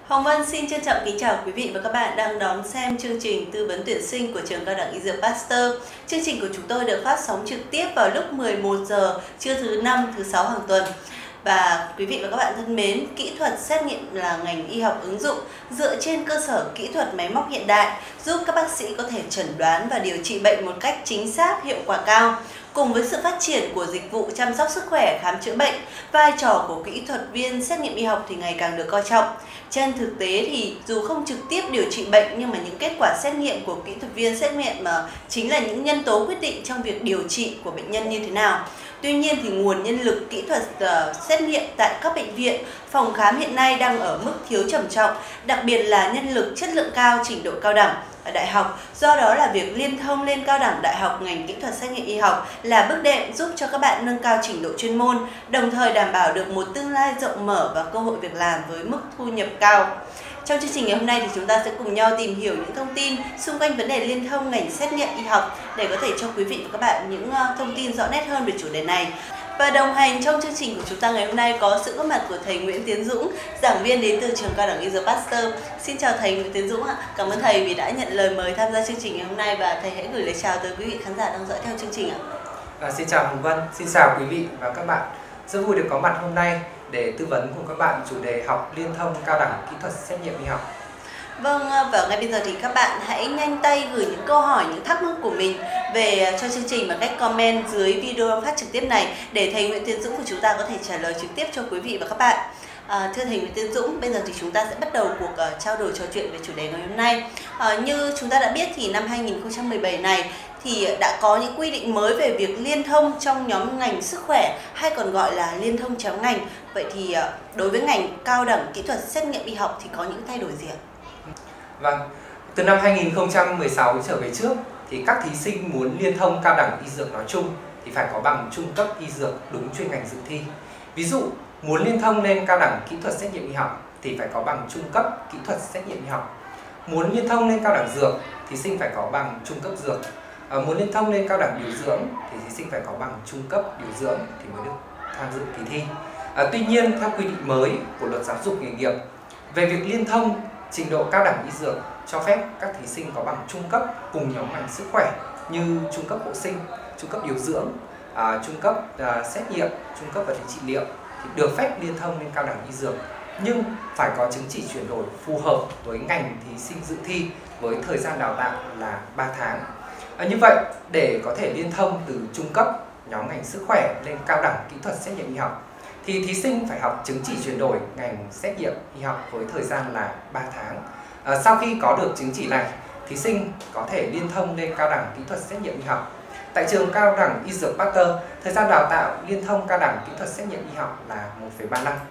Hồng Vân xin trân trọng kính chào quý vị và các bạn đang đón xem chương trình tư vấn tuyển sinh của trường Cao đẳng Y Dược Pasteur. Chương trình của chúng tôi được phát sóng trực tiếp vào lúc 11 giờ trưa thứ 5, thứ 6 hàng tuần. Và quý vị và các bạn thân mến, kỹ thuật xét nghiệm là ngành y học ứng dụng dựa trên cơ sở kỹ thuật máy móc hiện đại, giúp các bác sĩ có thể chẩn đoán và điều trị bệnh một cách chính xác, hiệu quả cao. Cùng với sự phát triển của dịch vụ chăm sóc sức khỏe, khám chữa bệnh, vai trò của kỹ thuật viên xét nghiệm y học thì ngày càng được coi trọng. Trên thực tế thì dù không trực tiếp điều trị bệnh nhưng mà những kết quả xét nghiệm của kỹ thuật viên xét nghiệm mà chính là những nhân tố quyết định trong việc điều trị của bệnh nhân như thế nào. Tuy nhiên thì nguồn nhân lực kỹ thuật xét nghiệm tại các bệnh viện, phòng khám hiện nay đang ở mức thiếu trầm trọng, đặc biệt là nhân lực chất lượng cao, trình độ cao đẳng ở đại học. Do đó là việc liên thông lên cao đẳng đại học ngành kỹ thuật xét nghiệm y học là bước đệm giúp cho các bạn nâng cao trình độ chuyên môn, đồng thời đảm bảo được một tương lai rộng mở và cơ hội việc làm với mức thu nhập cao. Trong chương trình ngày hôm nay thì chúng ta sẽ cùng nhau tìm hiểu những thông tin xung quanh vấn đề liên thông ngành xét nghiệm y học để có thể cho quý vị và các bạn những thông tin rõ nét hơn về chủ đề này. Và đồng hành trong chương trình của chúng ta ngày hôm nay có sự góp mặt của thầy Nguyễn Tiến Dũng, giảng viên đến từ trường Cao đẳng Y Dược Pasteur. Xin chào thầy Nguyễn Tiến Dũng ạ. Cảm ơn thầy vì đã nhận lời mời tham gia chương trình ngày hôm nay và thầy hãy gửi lời chào tới quý vị khán giả đang dõi theo chương trình ạ. Xin chào Hồng Vân, xin chào quý vị và các bạn. Rất vui được có mặt hôm nay để tư vấn cùng các bạn chủ đề học liên thông cao đẳng kỹ thuật xét nghiệm y học. Vâng, và ngay bây giờ thì các bạn hãy nhanh tay gửi những câu hỏi, những thắc mắc của mình về cho chương trình bằng cách comment dưới video phát trực tiếp này để thầy Nguyễn Tiến Dũng của chúng ta có thể trả lời trực tiếp cho quý vị và các bạn. Thưa thầy Nguyễn Tiến Dũng, bây giờ thì chúng ta sẽ bắt đầu cuộc trao đổi trò chuyện về chủ đề ngày hôm nay. Như chúng ta đã biết thì năm 2017 này thì đã có những quy định mới về việc liên thông trong nhóm ngành sức khỏe hay còn gọi là liên thông chéo ngành. Vậy thì đối với ngành cao đẳng kỹ thuật xét nghiệm y học thì có những thay đổi gì ạ? Vâng, từ năm 2016 trở về trước thì các thí sinh muốn liên thông cao đẳng y dược nói chung thì phải có bằng trung cấp y dược đúng chuyên ngành dự thi. Ví dụ, muốn liên thông lên cao đẳng kỹ thuật xét nghiệm y học thì phải có bằng trung cấp kỹ thuật xét nghiệm y học. Muốn liên thông lên cao đẳng dược, thí sinh phải có bằng trung cấp dược. Muốn liên thông lên cao đẳng điều dưỡng thì thí sinh phải có bằng trung cấp điều dưỡng thì mới được tham dự kỳ thi. Tuy nhiên, theo quy định mới của Luật Giáo dục Nghề nghiệp về việc liên thông trình độ cao đẳng y dược cho phép các thí sinh có bằng trung cấp cùng nhóm ngành sức khỏe như trung cấp hộ sinh, trung cấp điều dưỡng, trung cấp xét nghiệm, trung cấp vật lý trị liệu thì được phép liên thông lên cao đẳng y dược, nhưng phải có chứng chỉ chuyển đổi phù hợp với ngành thí sinh dự thi với thời gian đào tạo là 3 tháng. Như vậy, để có thể liên thông từ trung cấp nhóm ngành sức khỏe lên cao đẳng kỹ thuật xét nghiệm y học thì thí sinh phải học chứng chỉ chuyển đổi ngành xét nghiệm y học với thời gian là 3 tháng. Sau khi có được chứng chỉ này, thí sinh có thể liên thông lên cao đẳng kỹ thuật xét nghiệm y học. Tại trường Cao đẳng Y Dược Pasteur, thời gian đào tạo liên thông cao đẳng kỹ thuật xét nghiệm y học là 1,3 năm.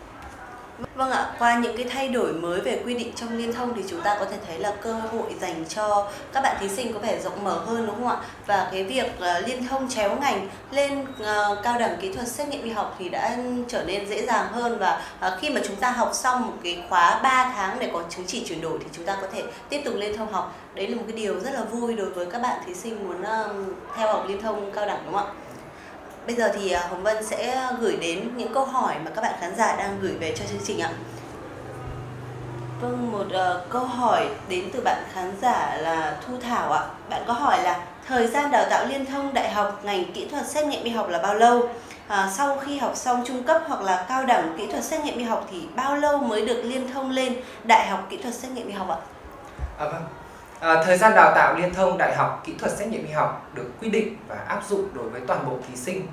Vâng ạ, qua những cái thay đổi mới về quy định trong liên thông thì chúng ta có thể thấy là cơ hội dành cho các bạn thí sinh có vẻ rộng mở hơn đúng không ạ? Và cái việc liên thông chéo ngành lên cao đẳng kỹ thuật xét nghiệm y học thì đã trở nên dễ dàng hơn, và khi mà chúng ta học xong một cái khóa 3 tháng để có chứng chỉ chuyển đổi thì chúng ta có thể tiếp tục liên thông học. Đấy là một cái điều rất là vui đối với các bạn thí sinh muốn theo học liên thông cao đẳng đúng không ạ? Bây giờ thì Hồng Vân sẽ gửi đến những câu hỏi mà các bạn khán giả đang gửi về cho chương trình ạ. Vâng, một câu hỏi đến từ bạn khán giả là Thu Thảo ạ. Bạn có hỏi là thời gian đào tạo liên thông đại học ngành kỹ thuật xét nghiệm y học là bao lâu? Sau khi học xong trung cấp hoặc là cao đẳng kỹ thuật xét nghiệm y học thì bao lâu mới được liên thông lên đại học kỹ thuật xét nghiệm y học ạ? Vâng. Thời gian đào tạo liên thông đại học kỹ thuật xét nghiệm y học được quy định và áp dụng đối với toàn bộ thí sinh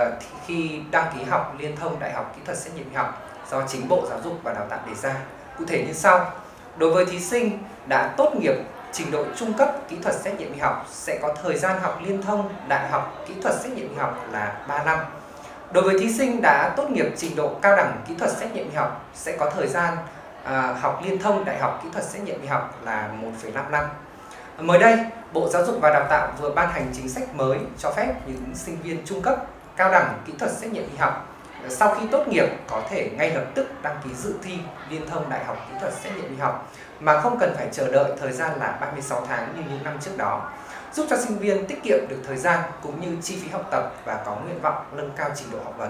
khi đăng ký học liên thông đại học kỹ thuật xét nghiệm y học do chính Bộ Giáo dục và Đào tạo đề ra. Cụ thể như sau: đối với thí sinh đã tốt nghiệp trình độ trung cấp kỹ thuật xét nghiệm y học sẽ có thời gian học liên thông đại học kỹ thuật xét nghiệm y học là 3 năm. Đối với thí sinh đã tốt nghiệp trình độ cao đẳng kỹ thuật xét nghiệm y học sẽ có thời gian học liên thông đại học kỹ thuật xét nghiệm y học là 1,5 năm. Mới đây, Bộ Giáo dục và Đào tạo vừa ban hành chính sách mới cho phép những sinh viên trung cấp cao đẳng kỹ thuật xét nghiệm y học sau khi tốt nghiệp có thể ngay lập tức đăng ký dự thi liên thông đại học kỹ thuật xét nghiệm y học mà không cần phải chờ đợi thời gian là 36 tháng như những năm trước đó, giúp cho sinh viên tiết kiệm được thời gian cũng như chi phí học tập và có nguyện vọng nâng cao trình độ học vấn.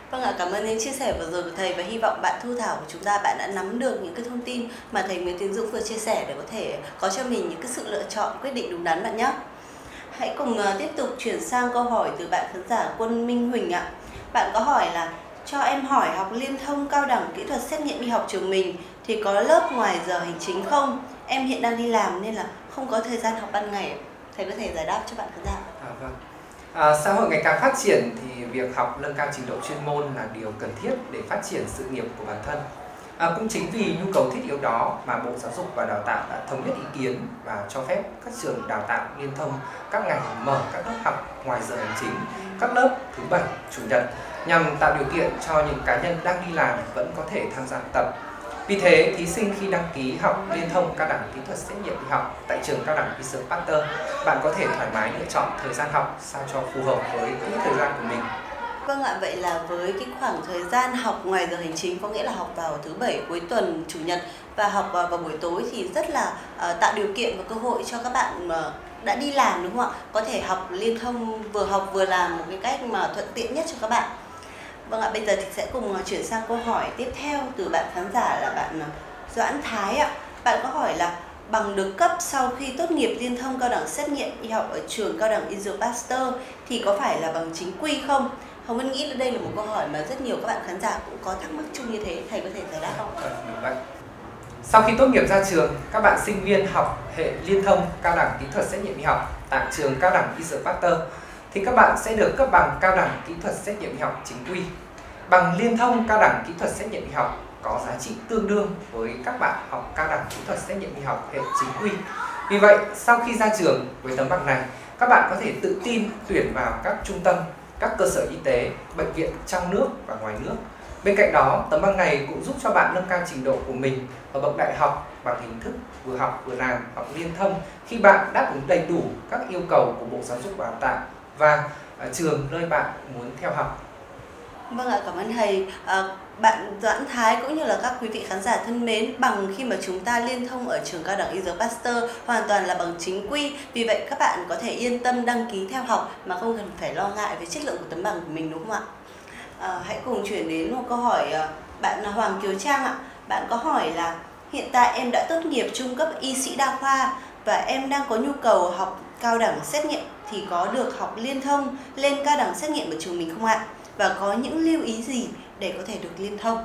Vâng ạ, cảm ơn những chia sẻ vừa rồi của thầy và hy vọng bạn Thu Thảo của chúng ta bạn đã nắm được những cái thông tin mà thầy Nguyễn Tiến Dũng vừa chia sẻ để có thể có cho mình những cái sự lựa chọn quyết định đúng đắn bạn nhé. Hãy cùng tiếp tục chuyển sang câu hỏi từ bạn khán giả Quân Minh Huỳnh ạ. Bạn có hỏi là cho em hỏi học liên thông cao đẳng kỹ thuật xét nghiệm y học trường mình thì có lớp ngoài giờ hành chính không? Em hiện đang đi làm nên là không có thời gian học ban ngày. Thầy có thể giải đáp cho bạn khán giả. Vâng. Xã hội ngày càng phát triển thì việc học nâng cao trình độ chuyên môn là điều cần thiết để phát triển sự nghiệp của bản thân. Cũng chính vì nhu cầu thiết yếu đó mà Bộ Giáo dục và Đào tạo đã thống nhất ý kiến và cho phép các trường đào tạo liên thông các ngành mở các lớp học ngoài giờ hành chính, các lớp thứ Bảy, Chủ nhật nhằm tạo điều kiện cho những cá nhân đang đi làm vẫn có thể tham gia học tập. Vì thế, thí sinh khi đăng ký học liên thông cao đẳng kỹ thuật xét nghiệm y học tại trường cao đẳng y dược Pasteur, bạn có thể thoải mái lựa chọn thời gian học sao cho phù hợp với quỹ thời gian của mình. Vâng ạ, vậy là với cái khoảng thời gian học ngoài giờ hành chính, có nghĩa là học vào thứ Bảy, cuối tuần, Chủ nhật và học vào buổi tối thì rất là tạo điều kiện và cơ hội cho các bạn mà đã đi làm, đúng không ạ? Có thể học liên thông, vừa học vừa làm một cái cách mà thuận tiện nhất cho các bạn. Vâng ạ, bây giờ thì sẽ cùng chuyển sang câu hỏi tiếp theo từ bạn khán giả là bạn Doãn Thái ạ. Bạn có hỏi là bằng được cấp sau khi tốt nghiệp liên thông cao đẳng xét nghiệm y học ở trường cao đẳng y dược Pasteur thì có phải là bằng chính quy không? Hồng Vân nghĩ là đây là một câu hỏi mà rất nhiều các bạn khán giả cũng có thắc mắc chung như thế, thầy có thể giải đáp không? Sau khi tốt nghiệp ra trường, các bạn sinh viên học hệ liên thông cao đẳng kỹ thuật xét nghiệm y học tại trường cao đẳng y dược Pasteur thì các bạn sẽ được cấp bằng cao đẳng kỹ thuật xét nghiệm y học chính quy. Bằng liên thông cao đẳng kỹ thuật xét nghiệm y học có giá trị tương đương với các bạn học cao đẳng kỹ thuật xét nghiệm y học hệ chính quy. Vì vậy, sau khi ra trường với tấm bằng này, các bạn có thể tự tin tuyển vào các trung tâm, các cơ sở y tế, bệnh viện trong nước và ngoài nước. Bên cạnh đó, tấm bằng này cũng giúp cho bạn nâng cao trình độ của mình ở bậc đại học bằng hình thức vừa học vừa làm, học liên thông khi bạn đáp ứng đầy đủ các yêu cầu của Bộ Giáo dục và Đào tạo và trường nơi bạn muốn theo học. Vâng ạ, cảm ơn thầy. Bạn Doãn Thái cũng như là các quý vị khán giả thân mến, bằng khi mà chúng ta liên thông ở trường cao đẳng y dược Pasteur hoàn toàn là bằng chính quy, vì vậy các bạn có thể yên tâm đăng ký theo học mà không cần phải lo ngại về chất lượng của tấm bằng của mình, đúng không ạ? Hãy cùng chuyển đến một câu hỏi bạn Hoàng Kiều Trang ạ. Bạn có hỏi là hiện tại em đã tốt nghiệp trung cấp y sĩ đa khoa và em đang có nhu cầu học cao đẳng xét nghiệm thì có được học liên thông lên cao đẳng xét nghiệm ở trường mình không ạ? Và có những lưu ý gì để có thể được liên thông?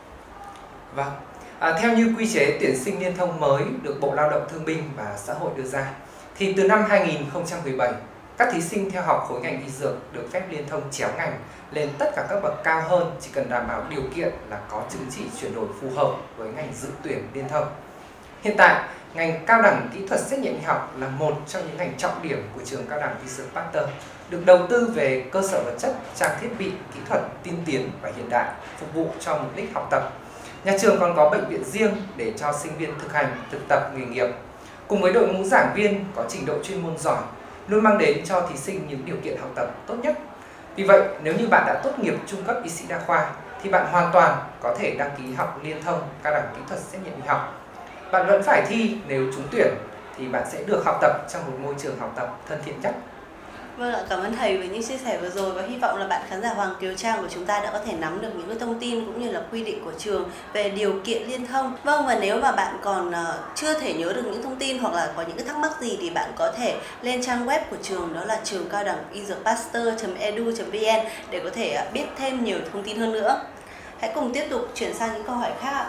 Vâng, theo như quy chế tuyển sinh liên thông mới được Bộ Lao động Thương binh và Xã hội đưa ra, thì từ năm 2017, các thí sinh theo học khối ngành y dược được phép liên thông chéo ngành lên tất cả các bậc cao hơn, chỉ cần đảm bảo điều kiện là có chứng chỉ chuyển đổi phù hợp với ngành dự tuyển liên thông. Hiện tại, ngành cao đẳng kỹ thuật xét nghiệm y học là một trong những ngành trọng điểm của trường cao đẳng y dược Pasteur, được đầu tư về cơ sở vật chất, trang thiết bị, kỹ thuật tiên tiến và hiện đại, phục vụ cho mục đích học tập. Nhà trường còn có bệnh viện riêng để cho sinh viên thực hành, thực tập nghề nghiệp, cùng với đội ngũ giảng viên có trình độ chuyên môn giỏi, luôn mang đến cho thí sinh những điều kiện học tập tốt nhất. Vì vậy, nếu như bạn đã tốt nghiệp trung cấp y sĩ đa khoa, thì bạn hoàn toàn có thể đăng ký học liên thông cao đẳng kỹ thuật xét nghiệm y học. Bạn vẫn phải thi, nếu trúng tuyển thì bạn sẽ được học tập trong một môi trường học tập thân thiện nhất. Vâng ạ, cảm ơn thầy với những chia sẻ vừa rồi và hy vọng là bạn khán giả Hoàng Kiều Trang của chúng ta đã có thể nắm được những cái thông tin cũng như là quy định của trường về điều kiện liên thông. Vâng, và nếu mà bạn còn chưa thể nhớ được những thông tin hoặc là có những cái thắc mắc gì thì bạn có thể lên trang web của trường, đó là trường cao đẳng y dược pasteur.edu.vn để có thể biết thêm nhiều thông tin hơn nữa. Hãy cùng tiếp tục chuyển sang những câu hỏi khác.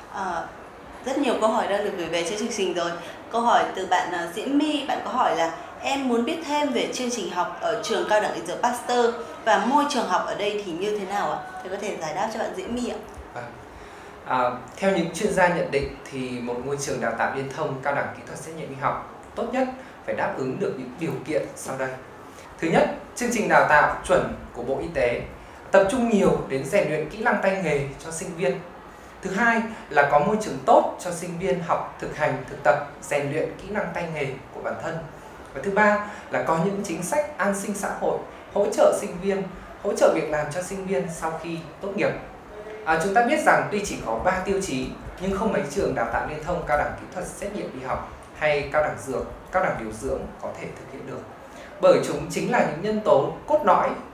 Rất nhiều câu hỏi đang được gửi về cho chương trình rồi. Câu hỏi từ bạn Diễm My, bạn có hỏi là em muốn biết thêm về chương trình học ở trường cao đẳng y dược Pasteur và môi trường học ở đây thì như thế nào ạ? Thầy có thể giải đáp cho bạn Diễm My ạ. Theo những chuyên gia nhận định thì một ngôi trường đào tạo liên thông cao đẳng kỹ thuật xét nghiệm y học tốt nhất phải đáp ứng được những điều kiện sau đây. Thứ nhất, chương trình đào tạo chuẩn của Bộ Y tế tập trung nhiều đến rèn luyện kỹ năng tay nghề cho sinh viên. Thứ hai là có môi trường tốt cho sinh viên học, thực hành, thực tập, rèn luyện kỹ năng tay nghề của bản thân. Và thứ ba là có những chính sách an sinh xã hội, hỗ trợ sinh viên, hỗ trợ việc làm cho sinh viên sau khi tốt nghiệp. Chúng ta biết rằng tuy chỉ có 3 tiêu chí nhưng không mấy trường đào tạo liên thông cao đẳng kỹ thuật xét nghiệm y học hay cao đẳng dược, cao đẳng điều dưỡng có thể thực hiện được. Bởi chúng chính là những nhân tố cốt lõi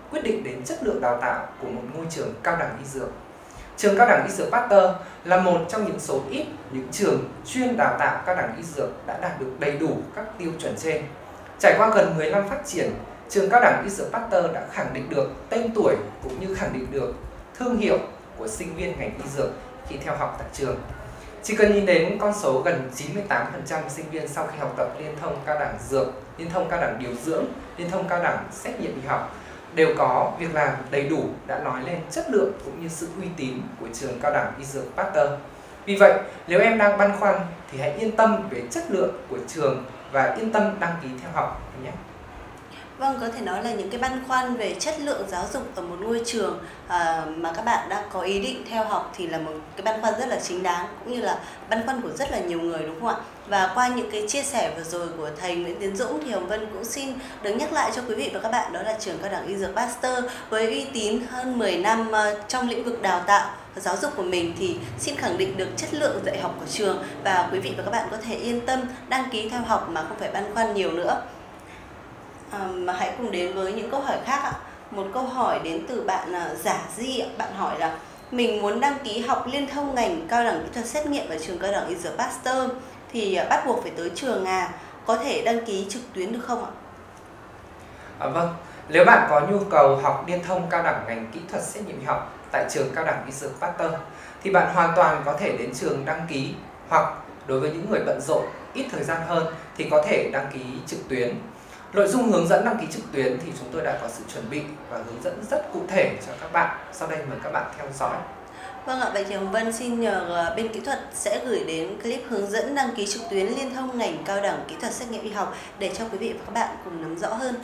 quyết định đến chất lượng đào tạo của một ngôi trường cao đẳng y dược. Trường cao đẳng y dược Pasteur là một trong những số ít những trường chuyên đào tạo cao đẳng y dược đã đạt được đầy đủ các tiêu chuẩn trên. Trải qua gần 10 năm phát triển, trường cao đẳng y dược Pasteur đã khẳng định được tên tuổi cũng như khẳng định được thương hiệu của sinh viên ngành y dược khi theo học tại trường. Chỉ cần nhìn đến con số gần 98% sinh viên sau khi học tập liên thông cao đẳng dược, liên thông cao đẳng điều dưỡng, liên thông cao đẳng xét nghiệm y học đều có việc làm đầy đủ đã nói lên chất lượng cũng như sự uy tín của trường cao đẳng y dược Pasteur. Vì vậy, nếu em đang băn khoăn thì hãy yên tâm về chất lượng của trường và yên tâm đăng ký theo học nhé. Vâng, có thể nói là những cái băn khoăn về chất lượng giáo dục ở một ngôi trường mà các bạn đang có ý định theo học thì là một cái băn khoăn rất là chính đáng, cũng như là băn khoăn của rất là nhiều người, đúng không ạ? Và qua những cái chia sẻ vừa rồi của thầy Nguyễn Tiến Dũng thì Hồng Vân cũng xin được nhắc lại cho quý vị và các bạn, đó là trường cao đẳng y dược Pasteur với uy tín hơn 10 năm trong lĩnh vực đào tạo và giáo dục của mình thì xin khẳng định được chất lượng dạy học của trường, và quý vị và các bạn có thể yên tâm đăng ký theo học mà không phải băn khoăn nhiều nữa. Mà hãy cùng đến với những câu hỏi khác ạ. Một câu hỏi đến từ bạn Giả Di ạ. Bạn hỏi là mình muốn đăng ký học liên thông ngành cao đẳng kỹ thuật xét nghiệm ở trường cao đẳng y dược Pasteur thì bắt buộc phải tới trường có thể đăng ký trực tuyến được không ạ? Vâng, nếu bạn có nhu cầu học liên thông cao đẳng ngành kỹ thuật xét nghiệm y học tại trường cao đẳng y dược Pasteur thì bạn hoàn toàn có thể đến trường đăng ký, hoặc đối với những người bận rộn ít thời gian hơn thì có thể đăng ký trực tuyến. Nội dung hướng dẫn đăng ký trực tuyến thì chúng tôi đã có sự chuẩn bị và hướng dẫn rất cụ thể cho các bạn. Sau đây mời các bạn theo dõi. Vâng ạ, vậy thì Hồng Vân xin nhờ bên kỹ thuật sẽ gửi đến clip hướng dẫn đăng ký trực tuyến liên thông ngành cao đẳng kỹ thuật xét nghiệm y học để cho quý vị và các bạn cùng nắm rõ hơn.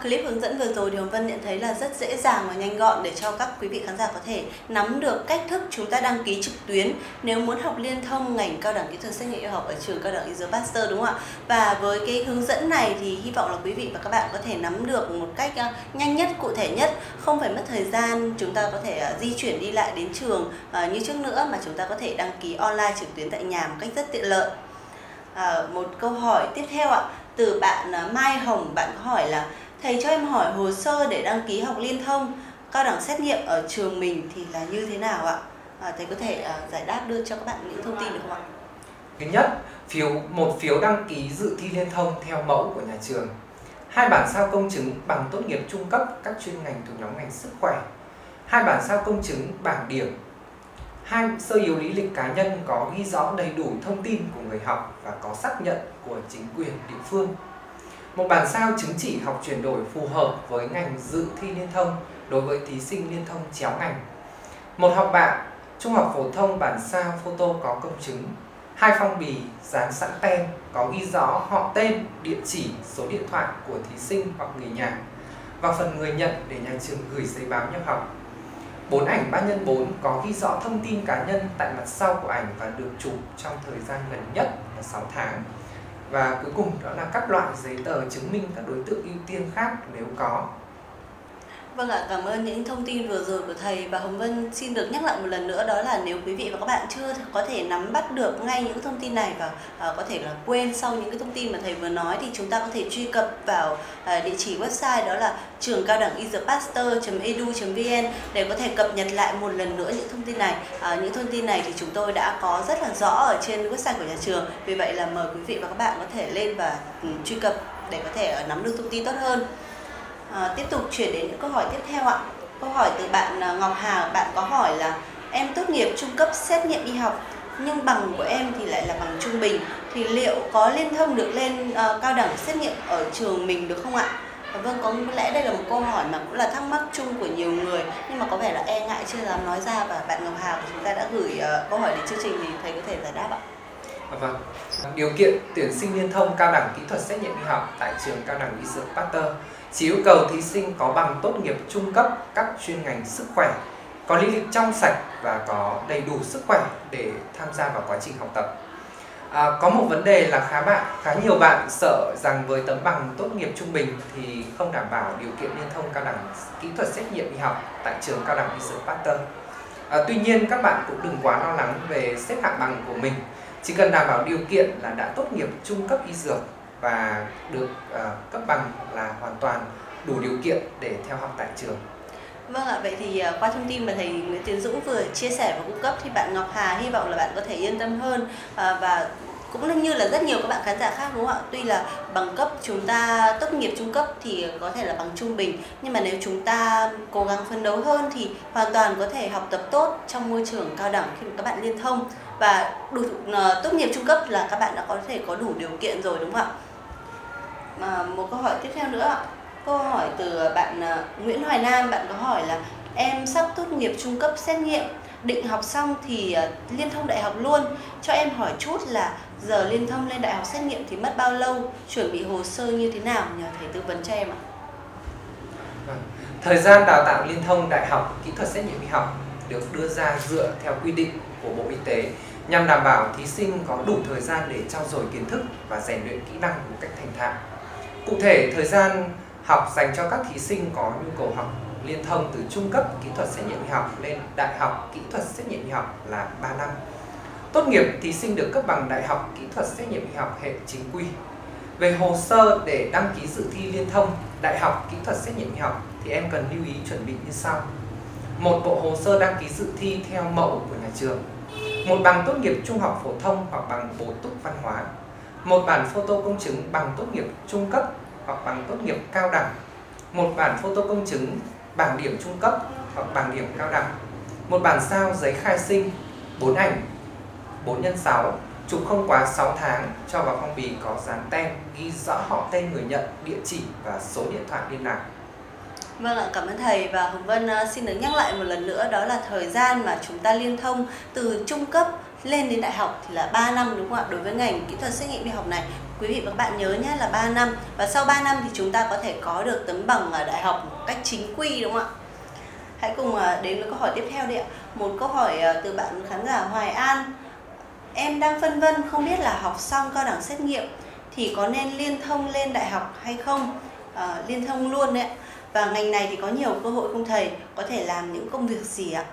clip hướng dẫn vừa rồi thì Hồng Vân nhận thấy là rất dễ dàng và nhanh gọn để cho các quý vị khán giả có thể nắm được cách thức chúng ta đăng ký trực tuyến nếu muốn học liên thông ngành cao đẳng kỹ thuật xét nghiệm y học ở trường cao đẳng Y Dược Pasteur, đúng không ạ? Và với cái hướng dẫn này thì hy vọng là quý vị và các bạn có thể nắm được một cách nhanh nhất, cụ thể nhất, không phải mất thời gian chúng ta có thể di chuyển đi lại đến trường như trước nữa, mà chúng ta có thể đăng ký online trực tuyến tại nhà một cách rất tiện lợi. Một câu hỏi tiếp theo ạ, từ bạn Mai Hồng, bạn có hỏi là thầy cho em hỏi hồ sơ để đăng ký học liên thông cao đẳng xét nghiệm ở trường mình thì là như thế nào ạ? Thầy có thể giải đáp đưa cho các bạn những thông tin được không ạ? Thứ nhất, một phiếu đăng ký dự thi liên thông theo mẫu của nhà trường, 2 bản sao công chứng bằng tốt nghiệp trung cấp các chuyên ngành thuộc nhóm ngành sức khỏe, 2 bản sao công chứng bảng điểm, 2 sơ yếu lý lịch cá nhân có ghi rõ đầy đủ thông tin của người học và có xác nhận của chính quyền địa phương, 1 bản sao chứng chỉ học chuyển đổi phù hợp với ngành dự thi liên thông đối với thí sinh liên thông chéo ngành, 1 học bạ trung học phổ thông bản sao photo có công chứng, 2 phong bì dán sẵn tem có ghi rõ họ tên, địa chỉ, số điện thoại của thí sinh hoặc người nhà, và phần người nhận để nhà trường gửi giấy báo nhập học, 4 ảnh 3x4 có ghi rõ thông tin cá nhân tại mặt sau của ảnh và được chụp trong thời gian gần nhất là 6 tháng. Và cuối cùng đó là các loại giấy tờ chứng minh các đối tượng ưu tiên khác nếu có. Vâng ạ, cảm ơn những thông tin vừa rồi của thầy, và Hồng Vân xin được nhắc lại một lần nữa, đó là nếu quý vị và các bạn chưa có thể nắm bắt được ngay những thông tin này và có thể là quên sau những cái thông tin mà thầy vừa nói, thì chúng ta có thể truy cập vào địa chỉ website, đó là trường cao đẳng Y Dược Pasteur.edu.vn để có thể cập nhật lại một lần nữa những thông tin này. Những thông tin này thì chúng tôi đã có rất là rõ ở trên website của nhà trường, vì vậy là mời quý vị và các bạn có thể lên và truy cập để có thể nắm được thông tin tốt hơn. Tiếp tục chuyển đến những câu hỏi tiếp theo ạ. Câu hỏi từ bạn Ngọc Hà, bạn có hỏi là em tốt nghiệp trung cấp xét nghiệm y học nhưng bằng của em thì lại là bằng trung bình, thì liệu có liên thông được lên cao đẳng xét nghiệm ở trường mình được không ạ? Vâng, có lẽ đây là một câu hỏi mà cũng là thắc mắc chung của nhiều người, nhưng mà có vẻ là e ngại chưa dám nói ra, và bạn Ngọc Hà của chúng ta đã gửi câu hỏi đến chương trình thì thầy có thể giải đáp ạ. Vâng, điều kiện tuyển sinh liên thông cao đẳng kỹ thuật xét nghiệm y học tại trường cao đẳng Y Dược Pasteur chỉ yêu cầu thí sinh có bằng tốt nghiệp trung cấp các chuyên ngành sức khỏe, có lý lịch trong sạch và có đầy đủ sức khỏe để tham gia vào quá trình học tập. Có một vấn đề là khá nhiều bạn sợ rằng với tấm bằng tốt nghiệp trung bình thì không đảm bảo điều kiện liên thông cao đẳng kỹ thuật xét nghiệm y học tại trường cao đẳng Y Dược Pasteur. Tuy nhiên các bạn cũng đừng quá lo lắng về xếp hạng bằng của mình, chỉ cần đảm bảo điều kiện là đã tốt nghiệp trung cấp y dược và được cấp bằng là hoàn toàn đủ điều kiện để theo học tại trường. Vâng ạ, vậy thì qua thông tin mà thầy Nguyễn Tiến Dũng vừa chia sẻ và cung cấp thì bạn Ngọc Hà hy vọng là bạn có thể yên tâm hơn, và cũng như là rất nhiều các bạn khán giả khác, đúng không ạ? Tuy là bằng cấp chúng ta tốt nghiệp trung cấp thì có thể là bằng trung bình, nhưng mà nếu chúng ta cố gắng phấn đấu hơn thì hoàn toàn có thể học tập tốt trong môi trường cao đẳng khi mà các bạn liên thông, và tốt nghiệp trung cấp là các bạn đã có thể có đủ điều kiện rồi, đúng không ạ? Một câu hỏi tiếp theo nữa ạ. Câu hỏi từ bạn Nguyễn Hoài Nam, bạn có hỏi là em sắp tốt nghiệp trung cấp xét nghiệm, định học xong thì liên thông đại học luôn. Cho em hỏi chút là giờ liên thông lên đại học xét nghiệm thì mất bao lâu, chuẩn bị hồ sơ như thế nào, nhờ thầy tư vấn cho em ạ. Thời gian đào tạo liên thông đại học kỹ thuật xét nghiệm y học được đưa ra dựa theo quy định của Bộ Y tế nhằm đảm bảo thí sinh có đủ thời gian để trau dồi kiến thức và rèn luyện kỹ năng một cách thành thạo. Cụ thể, thời gian học dành cho các thí sinh có nhu cầu học liên thông từ trung cấp kỹ thuật xét nghiệm y học lên đại học kỹ thuật xét nghiệm y học là 3 năm. Tốt nghiệp, thí sinh được cấp bằng đại học kỹ thuật xét nghiệm y học hệ chính quy. Về hồ sơ để đăng ký dự thi liên thông đại học kỹ thuật xét nghiệm y học thì em cần lưu ý chuẩn bị như sau: một bộ hồ sơ đăng ký dự thi theo mẫu của nhà trường, một bằng tốt nghiệp trung học phổ thông hoặc bằng bổ túc văn hóa, một bản photo công chứng bằng tốt nghiệp trung cấp hoặc bằng tốt nghiệp cao đẳng, một bản photo công chứng bảng điểm trung cấp hoặc bảng điểm cao đẳng, một bản sao giấy khai sinh, 4 ảnh 4x6, chụp không quá 6 tháng, cho vào phong bì có dán tem ghi rõ họ tên người nhận, địa chỉ và số điện thoại liên lạc. Vâng ạ, cảm ơn thầy, và Hồng Vân xin được nhắc lại một lần nữa, đó là thời gian mà chúng ta liên thông từ trung cấp lên đến đại học thì là 3 năm, đúng không ạ? Đối với ngành kỹ thuật xét nghiệm y học này, quý vị và các bạn nhớ nhé, là 3 năm. Và sau 3 năm thì chúng ta có thể có được tấm bằng đại học một cách chính quy, đúng không ạ? Hãy cùng đến với câu hỏi tiếp theo đi ạ. Một câu hỏi từ bạn khán giả Hoài An. Em đang phân vân không biết là học xong cao đẳng xét nghiệm thì có nên liên thông lên đại học hay không? Liên thông luôn đấy. Và ngành này thì có nhiều cơ hội không thầy? Có thể làm những công việc gì ạ?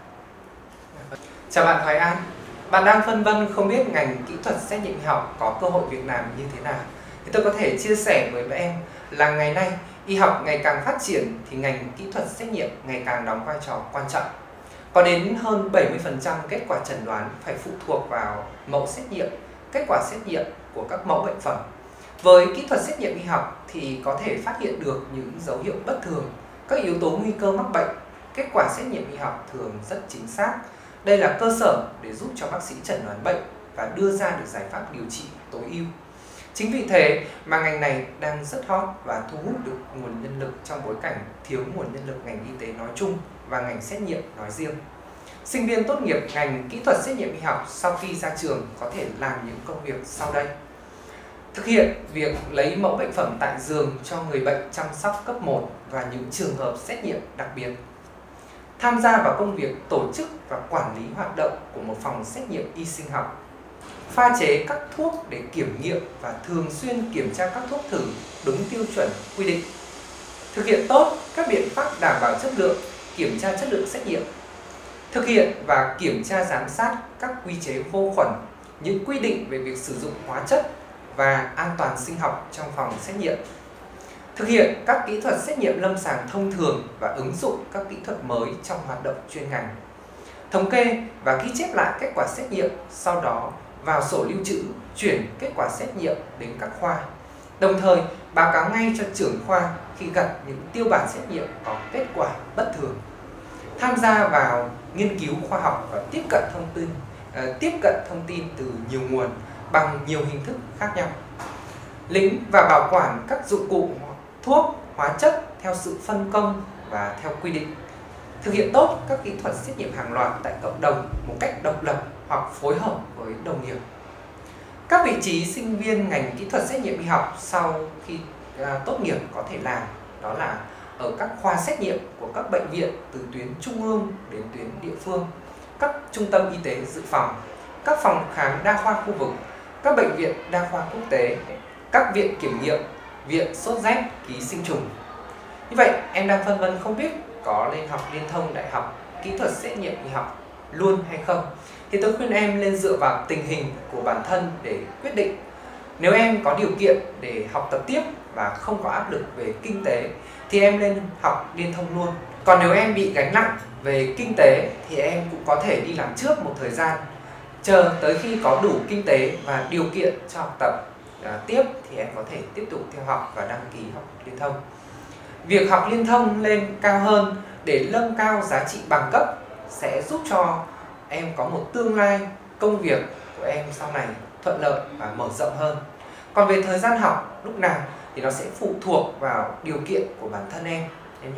Chào bạn Hoài An. Bạn đang phân vân không biết ngành kỹ thuật xét nghiệm y học có cơ hội việc làm như thế nào. Thì tôi có thể chia sẻ với em là ngày nay y học ngày càng phát triển thì ngành kỹ thuật xét nghiệm ngày càng đóng vai trò quan trọng. Có đến hơn 70% kết quả chẩn đoán phải phụ thuộc vào mẫu xét nghiệm, kết quả xét nghiệm của các mẫu bệnh phẩm. Với kỹ thuật xét nghiệm y học thì có thể phát hiện được những dấu hiệu bất thường, các yếu tố nguy cơ mắc bệnh. Kết quả xét nghiệm y học thường rất chính xác. Đây là cơ sở để giúp cho bác sĩ chẩn đoán bệnh và đưa ra được giải pháp điều trị tối ưu. Chính vì thế mà ngành này đang rất hot và thu hút được nguồn nhân lực trong bối cảnh thiếu nguồn nhân lực ngành y tế nói chung và ngành xét nghiệm nói riêng. Sinh viên tốt nghiệp ngành kỹ thuật xét nghiệm y học sau khi ra trường có thể làm những công việc sau đây. Thực hiện việc lấy mẫu bệnh phẩm tại giường cho người bệnh chăm sóc cấp 1 và những trường hợp xét nghiệm đặc biệt. Tham gia vào công việc tổ chức và quản lý hoạt động của một phòng xét nghiệm y sinh học. Pha chế các thuốc để kiểm nghiệm và thường xuyên kiểm tra các thuốc thử đúng tiêu chuẩn quy định. Thực hiện tốt các biện pháp đảm bảo chất lượng, kiểm tra chất lượng xét nghiệm. Thực hiện và kiểm tra giám sát các quy chế vô khuẩn, những quy định về việc sử dụng hóa chất và an toàn sinh học trong phòng xét nghiệm. Thực hiện các kỹ thuật xét nghiệm lâm sàng thông thường và ứng dụng các kỹ thuật mới trong hoạt động chuyên ngành. Thống kê và ghi chép lại kết quả xét nghiệm, sau đó vào sổ lưu trữ, chuyển kết quả xét nghiệm đến các khoa. Đồng thời báo cáo ngay cho trưởng khoa khi gặp những tiêu bản xét nghiệm có kết quả bất thường. Tham gia vào nghiên cứu khoa học và tiếp cận thông tin từ nhiều nguồn bằng nhiều hình thức khác nhau. Lĩnh và bảo quản các dụng cụ, thuốc, hóa chất theo sự phân công và theo quy định. Thực hiện tốt các kỹ thuật xét nghiệm hàng loạt tại cộng đồng một cách độc lập hoặc phối hợp với đồng nghiệp. Các vị trí sinh viên ngành kỹ thuật xét nghiệm y học sau khi tốt nghiệp có thể làm đó là ở các khoa xét nghiệm của các bệnh viện từ tuyến trung ương đến tuyến địa phương, các trung tâm y tế dự phòng, các phòng khám đa khoa khu vực, các bệnh viện đa khoa quốc tế, các viện kiểm nghiệm, viện sốt rét, ký sinh trùng. Như vậy, em đang phân vân không biết có lên học liên thông đại học kỹ thuật xét nghiệm y học luôn hay không, thì tôi khuyên em nên dựa vào tình hình của bản thân để quyết định. Nếu em có điều kiện để học tập tiếp và không có áp lực về kinh tế thì em nên học liên thông luôn. Còn nếu em bị gánh nặng về kinh tế thì em cũng có thể đi làm trước một thời gian, chờ tới khi có đủ kinh tế và điều kiện cho học tập tiếp thì em có thể tiếp tục theo học và đăng ký học liên thông. Việc học liên thông lên cao hơn để nâng cao giá trị bằng cấp sẽ giúp cho em có một tương lai công việc của em sau này thuận lợi và mở rộng hơn. Còn về thời gian học lúc nào thì nó sẽ phụ thuộc vào điều kiện của bản thân em nhé.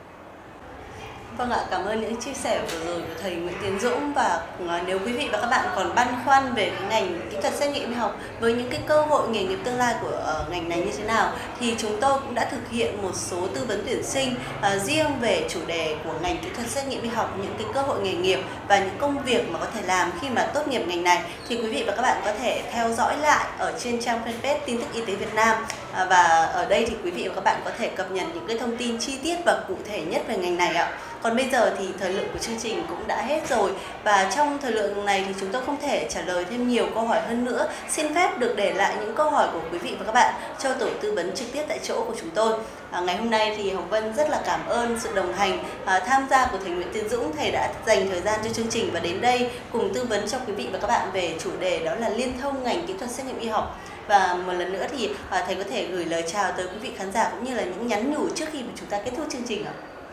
Vâng ạ, cảm ơn những chia sẻ vừa rồi của thầy Nguyễn Tiến Dũng. Và nếu quý vị và các bạn còn băn khoăn về cái ngành kỹ thuật xét nghiệm y học với những cái cơ hội nghề nghiệp tương lai của ngành này như thế nào thì chúng tôi cũng đã thực hiện một số tư vấn tuyển sinh riêng về chủ đề của ngành kỹ thuật xét nghiệm y học, những cái cơ hội nghề nghiệp và những công việc mà có thể làm khi mà tốt nghiệp ngành này, thì quý vị và các bạn có thể theo dõi lại ở trên trang fanpage Tin tức Y tế Việt Nam. Và ở đây thì quý vị và các bạn có thể cập nhật những cái thông tin chi tiết và cụ thể nhất về ngành này ạ. Còn bây giờ thì thời lượng của chương trình cũng đã hết rồi, và trong thời lượng này thì chúng tôi không thể trả lời thêm nhiều câu hỏi hơn nữa. Xin phép được để lại những câu hỏi của quý vị và các bạn cho tổ tư vấn trực tiếp tại chỗ của chúng tôi. Ngày hôm nay thì Hồng Vân rất là cảm ơn sự đồng hành, tham gia của thầy Nguyễn Tiến Dũng. Thầy đã dành thời gian cho chương trình và đến đây cùng tư vấn cho quý vị và các bạn về chủ đề đó là liên thông ngành kỹ thuật xét nghiệm y học. Và một lần nữa thì thầy có thể gửi lời chào tới quý vị khán giả cũng như là những nhắn nhủ trước khi mà chúng ta kết thúc chương trình ạ.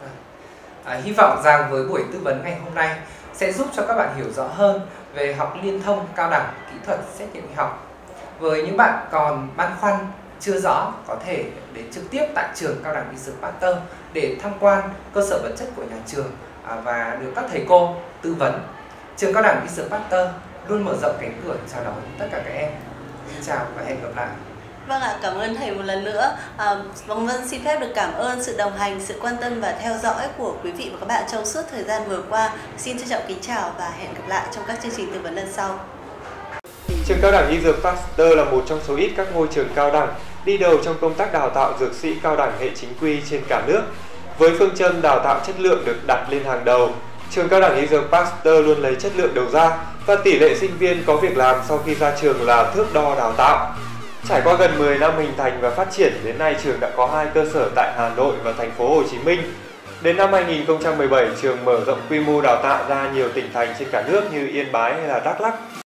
Hy vọng rằng với buổi tư vấn ngày hôm nay sẽ giúp cho các bạn hiểu rõ hơn về học liên thông cao đẳng kỹ thuật xét nghiệm y học. Với những bạn còn băn khoăn chưa rõ có thể đến trực tiếp tại trường Cao đẳng Y Dược Pasteur để tham quan cơ sở vật chất của nhà trường và được các thầy cô tư vấn. Trường Cao đẳng Y Dược Pasteur luôn mở rộng cánh cửa chào đón tất cả các em. Xin chào và hẹn gặp lại. Vâng ạ, cảm ơn thầy một lần nữa. Vâng, xin phép được cảm ơn sự đồng hành, sự quan tâm và theo dõi của quý vị và các bạn trong suốt thời gian vừa qua. Xin trân trọng kính chào và hẹn gặp lại trong các chương trình tư vấn lần sau. Trường Cao đẳng Y Dược Pasteur là một trong số ít các ngôi trường cao đẳng đi đầu trong công tác đào tạo dược sĩ cao đẳng hệ chính quy trên cả nước. Với phương châm đào tạo chất lượng được đặt lên hàng đầu, Trường Cao đẳng Y Dược Pasteur luôn lấy chất lượng đầu ra và tỷ lệ sinh viên có việc làm sau khi ra trường là thước đo đào tạo. Trải qua gần 10 năm hình thành và phát triển, đến nay trường đã có 2 cơ sở tại Hà Nội và thành phố Hồ Chí Minh. Đến năm 2017, trường mở rộng quy mô đào tạo ra nhiều tỉnh thành trên cả nước như Yên Bái hay là Đắk Lắk.